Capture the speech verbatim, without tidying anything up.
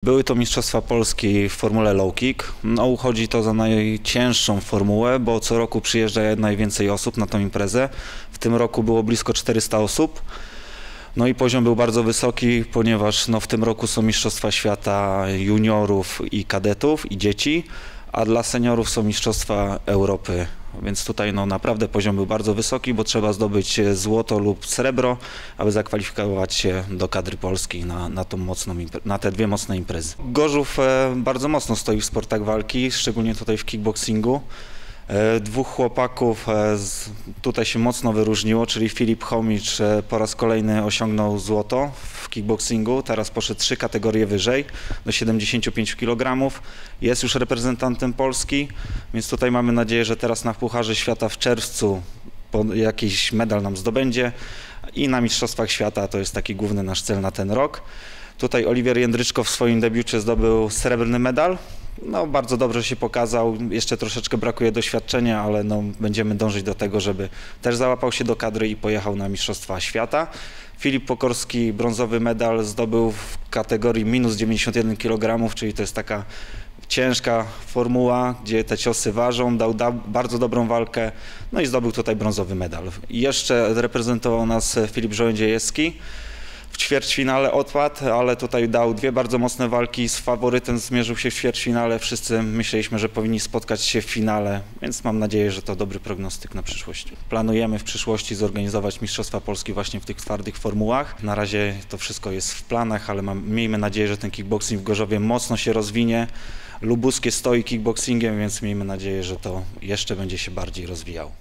Były to Mistrzostwa Polski w formule low kick. No, uchodzi to za najcięższą formułę, bo co roku przyjeżdża najwięcej osób na tą imprezę. W tym roku było blisko czterysta osób. No i poziom był bardzo wysoki, ponieważ no, w tym roku są Mistrzostwa Świata juniorów i kadetów i dzieci, a dla seniorów są Mistrzostwa Europy. Więc tutaj no, naprawdę poziom był bardzo wysoki, bo trzeba zdobyć złoto lub srebro, aby zakwalifikować się do kadry polskiej na, na, tą mocną, na te dwie mocne imprezy. Gorzów e, bardzo mocno stoi w sportach walki, szczególnie tutaj w kickboxingu. E, dwóch chłopaków e, z, tutaj się mocno wyróżniło, czyli Filip Chomicz e, po raz kolejny osiągnął złoto w kickboxingu, teraz poszedł trzy kategorie wyżej, do siedemdziesięciu pięciu kilogramów. Jest już reprezentantem Polski, więc tutaj mamy nadzieję, że teraz na Pucharze Świata w czerwcu jakiś medal nam zdobędzie i na Mistrzostwach Świata to jest taki główny nasz cel na ten rok. Tutaj Oliwier Jędryczko w swoim debiucie zdobył srebrny medal. No, bardzo dobrze się pokazał, jeszcze troszeczkę brakuje doświadczenia, ale no, będziemy dążyć do tego, żeby też załapał się do kadry i pojechał na Mistrzostwa Świata. Filip Pokorski brązowy medal zdobył w kategorii minus dziewięćdziesiąt jeden kilogramów, czyli to jest taka ciężka formuła, gdzie te ciosy ważą, dał da bardzo dobrą walkę, no i zdobył tutaj brązowy medal. I jeszcze reprezentował nas Filip Żołędziejewski. W ćwierćfinale odpadł, ale tutaj dał dwie bardzo mocne walki, z faworytem zmierzył się w ćwierćfinale. Wszyscy myśleliśmy, że powinni spotkać się w finale, więc mam nadzieję, że to dobry prognostyk na przyszłość. Planujemy w przyszłości zorganizować Mistrzostwa Polski właśnie w tych twardych formułach. Na razie to wszystko jest w planach, ale mam, miejmy nadzieję, że ten kickboxing w Gorzowie mocno się rozwinie. Lubuskie stoi kickboxingiem, więc miejmy nadzieję, że to jeszcze będzie się bardziej rozwijało.